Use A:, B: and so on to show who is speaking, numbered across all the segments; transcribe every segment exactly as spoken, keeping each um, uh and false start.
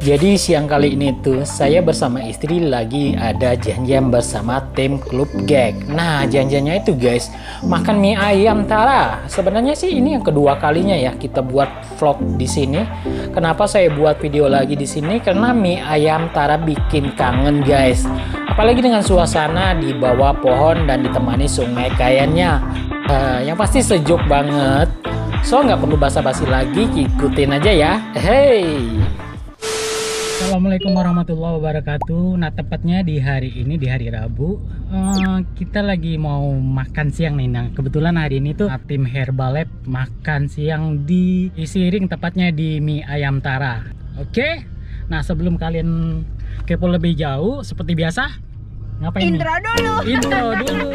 A: Jadi siang kali ini tuh saya bersama istri lagi ada janjian bersama tim klub gag. Nah janjiannya itu guys makan mie ayam Tara. Sebenarnya sih ini yang kedua kalinya ya kita buat vlog di sini. Kenapa saya buat video lagi di sini? Karena mie ayam Tara bikin kangen guys. Apalagi dengan suasana di bawah pohon dan ditemani sungai kayaknya. Uh, yang pasti sejuk banget. So nggak perlu basa-basi lagi, ikutin aja ya. Hey. Assalamualaikum warahmatullahi wabarakatuh. Nah tepatnya di hari ini, di hari Rabu, uh, kita lagi mau makan siang nih. Nah kebetulan hari ini tuh tim Herbalab makan siang di Isiring, tepatnya di mie ayam Tara. Oke. Nah sebelum kalian kepo lebih jauh, seperti biasa ngapain?
B: Intro
A: nih?
B: dulu.
A: Intro dulu.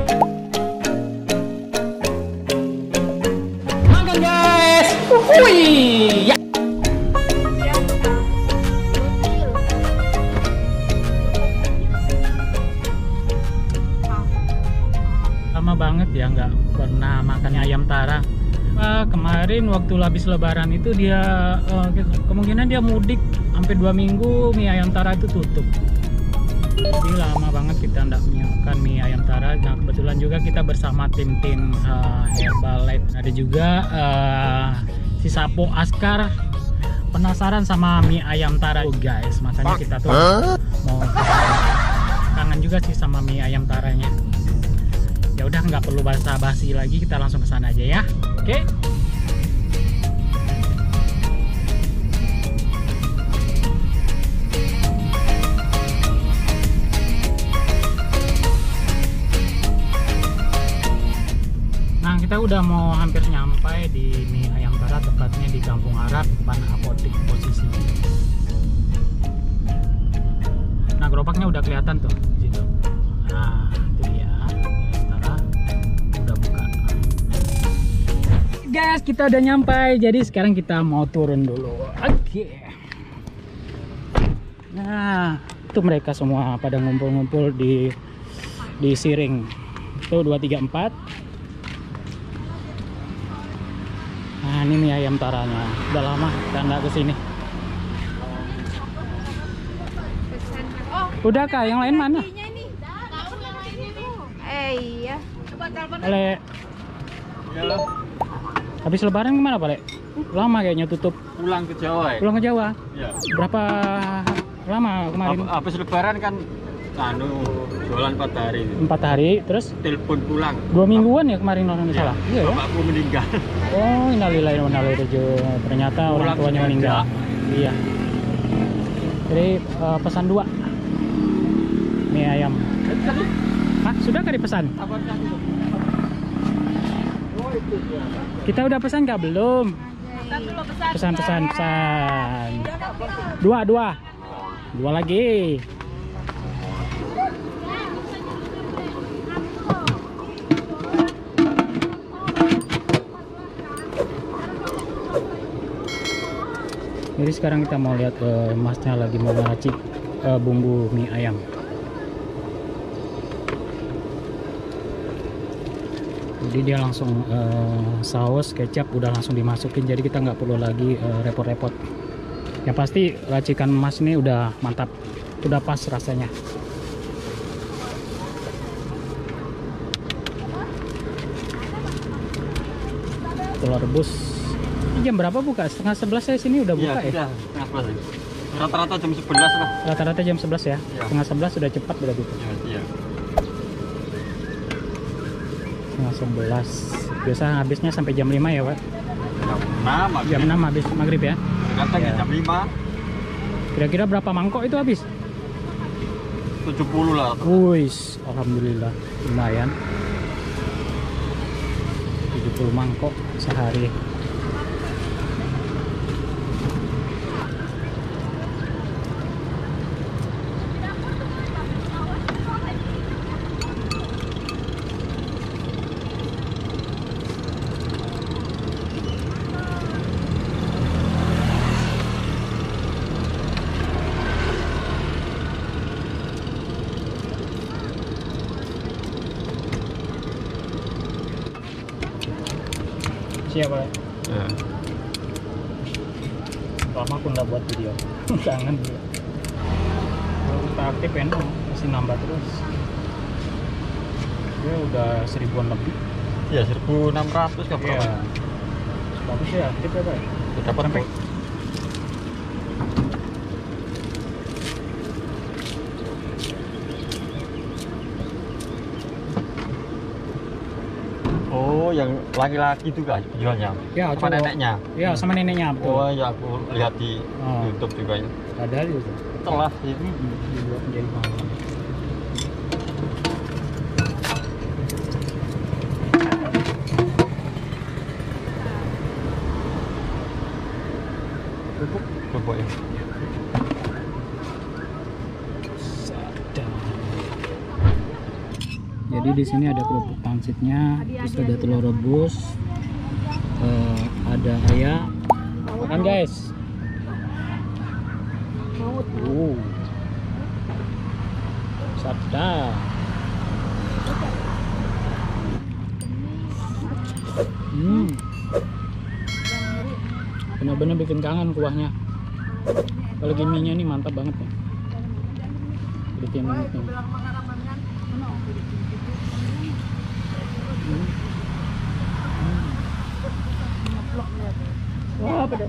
A: Makan guys. Wih. Ya. Banget ya nggak pernah makan ayam Tara. Uh, kemarin waktu habis lebaran itu dia uh, kemungkinan dia mudik hampir dua minggu mie ayam Tara itu tutup. Jadi lama banget kita nggak makan mie ayam Tara. Nah kebetulan juga kita bersama tim-tim uh, Herbalab. Ada juga uh, si Sapo Askar penasaran sama mie ayam Tara oh, guys. Makanya kita tuh mau kangen juga sih sama mie ayam Taranya. Ya udah nggak perlu basa-basi lagi, kita langsung ke sana aja ya. Oke. Nah kita udah mau hampir nyampe di mie ayam Tara, tepatnya di Kampung Arab depan apotik posisi. Nah gerobaknya udah kelihatan tuh di situ. Nah itu dia. Guys, kita udah nyampe. Jadi sekarang kita mau turun dulu. Oke. Okay. Nah, itu mereka semua pada ngumpul-ngumpul di di Siring. Itu dua tiga empat. Nah, ini mie ayam Taranya. Udah lama kita nggak kesini. Udah kah? Yang lain mana?
B: Eh iya.
A: Oleh. Habis lebaran kemana Pak Le? Lama kayaknya tutup.
C: Pulang ke Jawa ya?
A: Pulang ke Jawa?
C: Ya.
A: Berapa lama kemarin?
C: Habis lebaran kan anu jualan empat hari.
A: Empat hari, terus?
C: Telepon pulang.
A: Dua mingguan ya kemarin orang
C: ya.
A: salah? Iya ya?
C: Bapakku meninggal.
A: Oh innalillahi wa inna ilaihi raji'un. Ternyata pulang orang tuanya meninggal. Iya. Jadi uh, pesan dua mie ayam. Hah? Sudah kali pesan? Kita udah pesan nggak belum? Pesan pesan pesan. Dua dua. Dua lagi. Jadi sekarang kita mau lihat uh, masnya lagi mau meracik uh, bumbu mie ayam. Jadi dia langsung uh, saus kecap udah langsung dimasukin, jadi kita nggak perlu lagi repot-repot. Uh, yang pasti racikan mas ini udah mantap, udah pas rasanya. Telur rebus. Ini jam berapa buka? Setengah sebelas saya sini udah buka ya?
C: Iya, setengah sebelas. Rata-rata jam sebelas lah.
A: Rata-rata jam sebelas ya? Ya. Setengah sebelas sudah cepat berarti.
C: Iya.
A: sebelas biasa habisnya sampai jam lima ya Pak? Jam enam habis maghrib ya?
C: Kadang ya. Jam lima.
A: Kira-kira berapa mangkok itu habis?
C: tujuh puluh lah.
A: Wuis, alhamdulillah lumayan. tujuh puluh mangkok sehari. Siap Pak.
C: Ya.
A: lama aku nggak buat video. Kangen dia. Kalau kita aktif enak, masih nambah terus. Dia udah seribuan lebih.
C: Ya seribu enam ratus kan.
A: Iya. Bagus ya, aktif ya Pak.
C: Dapat
A: Sampai
C: Oh, yang laki-laki itu kah jualnya?
A: ya,
C: Sama
A: cowok.
C: neneknya?
A: Ya, sama neneknya betul.
C: Oh ya, aku lihat di
A: Oh.
C: YouTube juga ya.
A: Ada itu.
C: Telah ini.
A: Dibuat menjadi mahal.
C: Kerupuk ya.
A: Jadi di sini ada kerupuk pangsitnya, terus ada telur rebus, eh, ada ayam. Makan guys. Uh. Sadap. Hmm. Benar-benar bikin kangen kuahnya. Apalagi mie-nya nih mantap banget ya. Bikin banget nih. Hmm. Wah, pedas.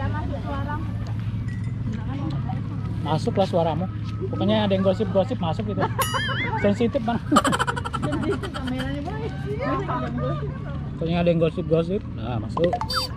A: Masuklah suaramu. Pokoknya ada yang gosip-gosip masuk gitu. Sensitif kan? Pokoknya ada yang gosip-gosip. Nah, masuk.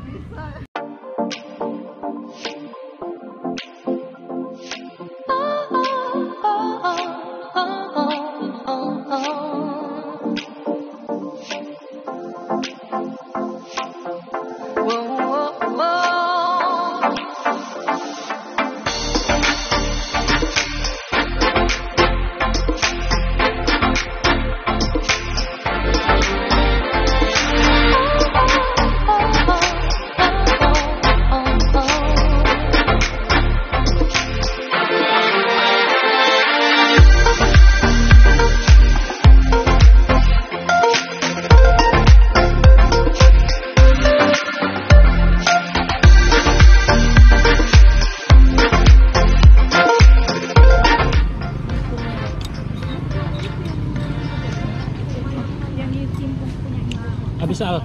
A: Habis Al.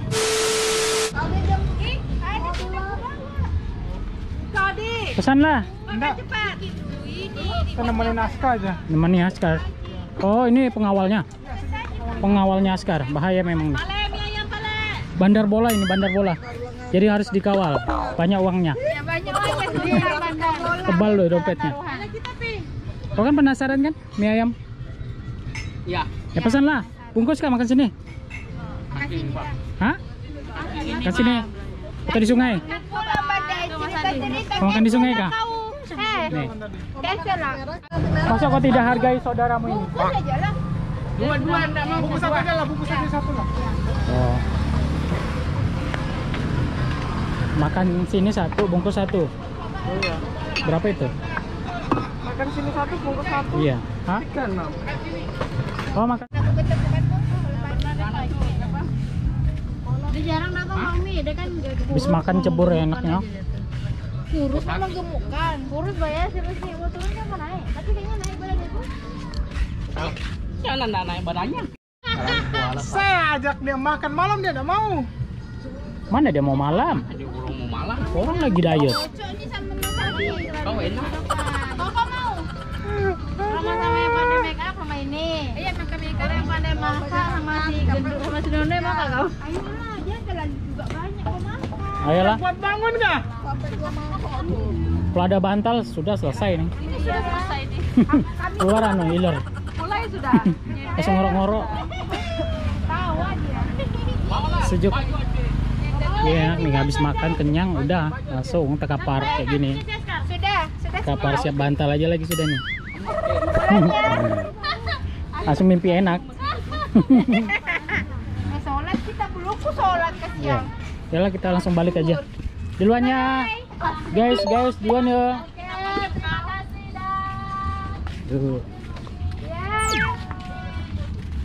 A: Pesanlah.
B: Enggak.
D: Kita nemenin Aska aja.
A: Nemani Askar. Oh, ini pengawalnya. Pengawalnya Askar. Bahaya memang nih. Bandar bola ini, bandar bola. Jadi harus dikawal. Banyak uangnya.
B: Ya banyak aja sendiri bandar.
A: Tebal loh dompetnya. Kau kan penasaran kan mie ayam?
D: Iya.
A: Ya pesanlah. Bungkus kah makan sini? Hah? Ke sini. Atau di sungai? Mau makan di sungai kah? Nih. Masa kau tidak hargai saudaramu ini?
D: Dua-dua enggak mau. Bungkus satu aja lah, bungkus aja satu lah.
A: Oh. Makan sini satu, bungkus satu.
D: Oh iya.
A: Berapa itu?
D: Makan sini satu, bungkus satu.
A: Iya. Hah?
D: Tiga enam.
A: Oh, makan.
B: Dia jarang datang mami, dia kan
A: Habis makan cebur ya enaknya.
B: kurus sama gemukan. Kurus bayar siapa sih? Mau turun kan naik, tapi kayaknya naik badan itu.
D: Jangan enggak naik badannya. Saya ajak dia makan malam dia enggak mau.
A: Mana dia mau malam?
D: Dia urung mau malam.
A: Orang lagi diet.
B: Cocok ini sama Nusari.
D: Kau enak.
B: Bapak mau? Sama-sama yang pandai make up sama ini. Iya, make up make up yang pandai masak sama si gendut sama si Nonde mau kak kau? Ayolah, dia jalan juga banyak kau makan.
A: Ayolah.
D: Buat bangun enggak?
A: Kalau ada bantal sudah selesai nih.
B: Ini sudah selesai nih.
A: Keluar anu iler.
B: Mulai sudah.
A: Langsung ngorok-ngorok.
B: Tahu aja.
A: Sejuk. Iya, nih habis makan kenyang udah langsung tekapar kayak gini.
B: Sudah, sudah.
A: Tekapar siap bantal aja lagi sudah nih. Langsung mimpi enak.
B: Eh, sholat kita belum ku sholat ke
A: Ya.
B: siang.
A: Yalah kita langsung balik aja. Duluan ya. Guys, guys, duluan ya.
B: Oke, terima kasih dah.
A: Tuh.
B: Ya.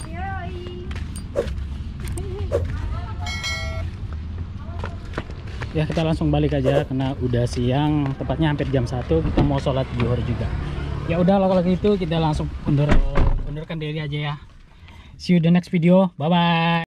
B: Yoi.
A: Ya kita langsung balik aja karena udah siang, tepatnya hampir jam satu, kita mau sholat zuhur juga. Ya udah kalau gitu kita langsung undur undurkan diri aja ya. See you the next video. Bye bye.